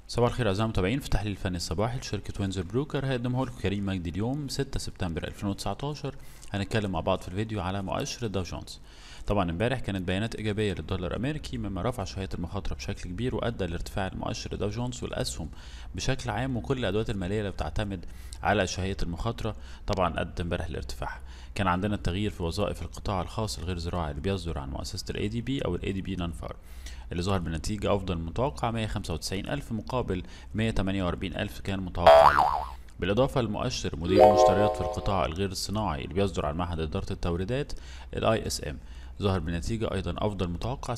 صباح الخير أعزائي المتابعين في تحليل الفني الصباحي لشركة وينزر بروكر. هيقدمه لكم كريم مجدي اليوم 6 سبتمبر 2019. هنتكلم مع بعض في الفيديو على مؤشر الداو جونز. طبعا امبارح كانت بيانات إيجابية للدولار الأمريكي مما رفع شوية المخاطرة بشكل كبير وأدى لارتفاع المؤشر الداو جونز والأسهم بشكل عام وكل الأدوات المالية اللي بتعتمد على شهية المخاطرة طبعا أدى امبارح لارتفاعها. كان عندنا التغيير في وظائف القطاع الخاص الغير زراعي اللي بيصدر عن مؤسسة الاي دي بي أو الاي دي بي نون فارم اللي ظهر بنتيجة أفضل من المتوقع 195,000 مقابل 148,000 كان متوقع له. بالإضافة لمؤشر مدير المشتريات في القطاع الغير الصناعي اللي بيصدر عن معهد إدارة التوريدات ال ISM ظهر بنتيجة أيضا أفضل متوقع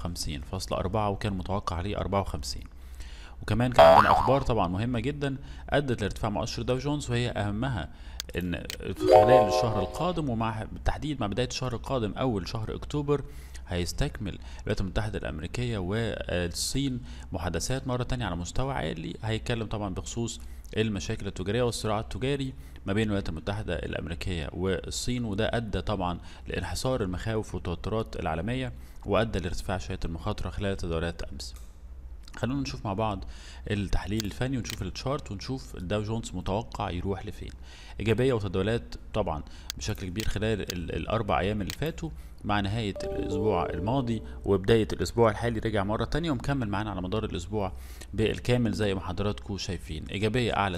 56.4 وكان متوقع عليه 54. وكمان كان عندنا أخبار طبعا مهمة جدا أدت لارتفاع مؤشر داو جونز، وهي أهمها إن في خلال الشهر القادم ومع بالتحديد مع بداية الشهر القادم أول شهر أكتوبر هيستكمل الولايات المتحدة الأمريكية والصين محادثات مرة تانية على مستوى عالي. هيتكلم طبعا بخصوص المشاكل التجارية والصراع التجاري ما بين الولايات المتحدة الأمريكية والصين، وده أدى طبعا لانحسار المخاوف والتوترات العالمية وأدى لارتفاع شوية المخاطرة خلال تداولات أمس. خلونا نشوف مع بعض التحليل الفني ونشوف التشارت ونشوف الداو جونز متوقع يروح لفين. ايجابيه وتداولات طبعا بشكل كبير خلال الاربع ايام اللي فاتوا، مع نهايه الاسبوع الماضي وبدايه الاسبوع الحالي رجع مره تانية ومكمل معانا على مدار الاسبوع بالكامل زي ما حضراتكم شايفين. ايجابيه اعلى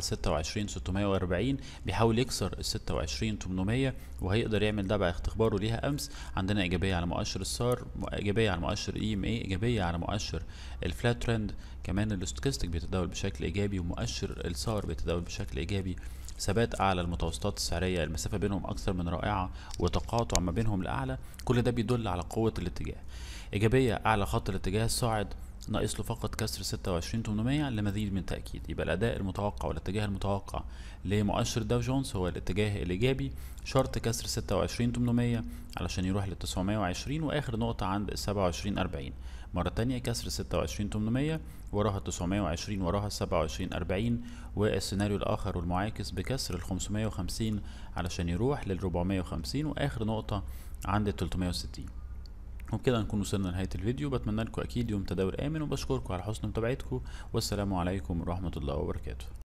26,640 بيحاول يكسر ال 26,800 وهيقدر يعمل ده بعد اختباره ليها امس. عندنا ايجابيه على مؤشر السار، ايجابيه على مؤشر اي ام اي، ايجابيه على مؤشر الفلات ترند، كمان الاستوكاستيك بيتداول بشكل ايجابي ومؤشر السار بيتداول بشكل ايجابي. ثبات اعلى المتوسطات السعريه، المسافه بينهم اكثر من رائعه وتقاطع ما بينهم لاعلى، كل ده بيدل على قوه الاتجاه. ايجابيه اعلى خط الاتجاه الصاعد ناقص له فقط كسر 26,800 لمزيد من تأكيد. يبقى الأداء المتوقع والاتجاه المتوقع لمؤشر داو جونز هو الاتجاه الإيجابي، شرط كسر 26,800 علشان يروح لل 920 وآخر نقطة عند 27,40. مرة تانية كسر 26,800 وراها 920 وراها 27,40، والسيناريو الآخر والمعاكس بكسر ال 550 علشان يروح لل 450 وآخر نقطة عند 360. وبكده نكون وصلنا لنهاية الفيديو. بتمنى لكم أكيد يوم تداول آمن وبشكركم على حسن متابعتكم، والسلام عليكم ورحمة الله وبركاته.